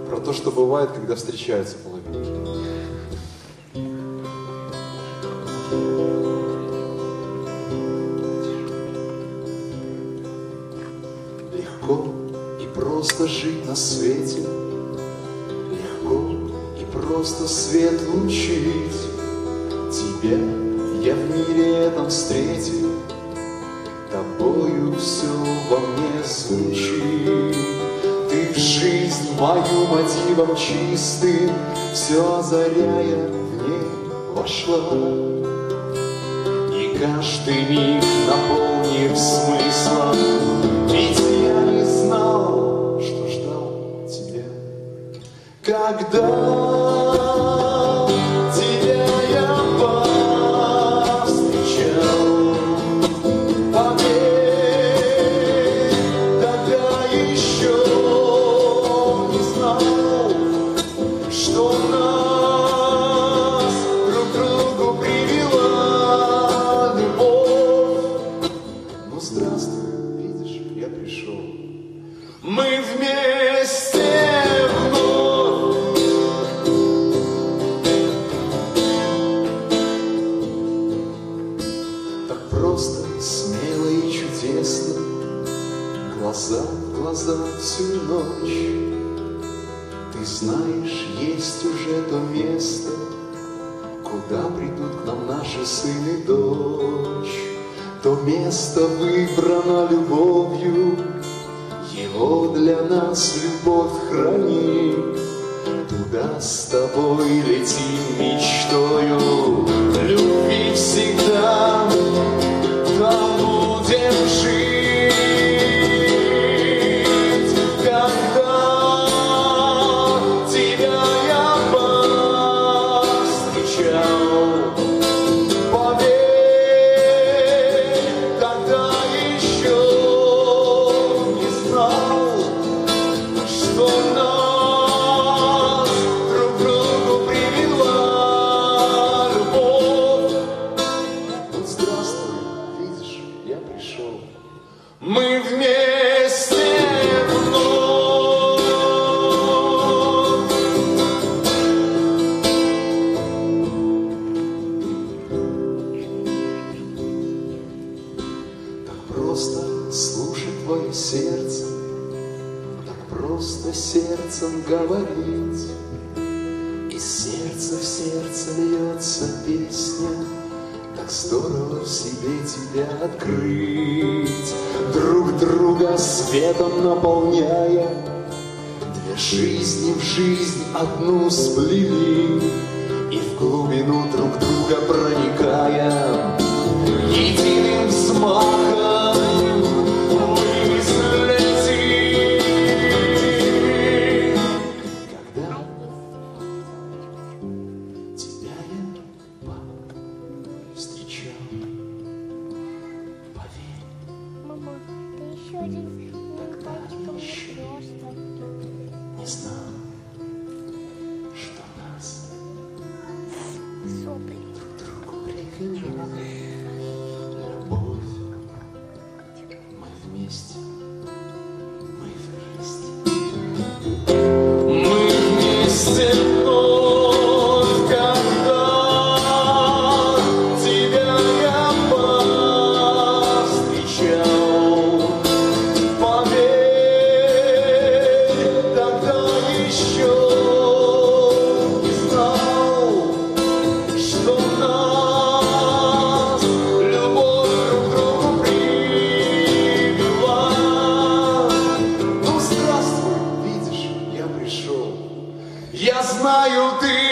про то, что бывает, когда встречаются половинки. Легко и просто жить на свете, легко и просто свет лучить. Тебя я в мире этом встретил, тобою все во мне звучит. Ты в жизнь мою мотивом чистым, все озаряя в ней вошла. И каждый миг наполнив смыслом, ведь я не знал, что ждал тебя. Когда тебя я повстречал, поверь, тогда еще не знал, что нас друг к другу привела любовь. Ну здравствуй, видишь, я пришел. Мы вместе вновь. Так просто, смело и чудесно, глаза в глаза всю ночь. Ты знаешь, есть уже то место, куда придут к нам наши сын и дочь. То место выбрано любовью, его для нас любовь хранит. Туда с тобой летим мечтою любви всегда, там будем жить. Когда тебя я повстречал, поверь, тогда еще не знал, что нас друг к другу привела любовь. Вот здравствуй, видишь, я пришел. Мы вместе вновь. Так просто слушать твое сердце, так просто сердцем говорить. Из сердца в сердце льется песня, так здорово в себе тебя открыть. Друг друга светом наполняя, две жизни в жизнь одну сплели. И в глубину друг друга проникая, единым взмахом мы взлетим. Когда тебя я встречал, поверь, Мама, ты еще один мальчиком просто. не знал, что нас Сопли. друг другу привела любовь. Мы вместе, мы вместе. Мы вместе вновь, когда тебя я повстречал. Поверь, тогда еще не знал, что нас любовь друг к другу привела. Ну здравствуй, видишь, я пришел. Я знаю, ты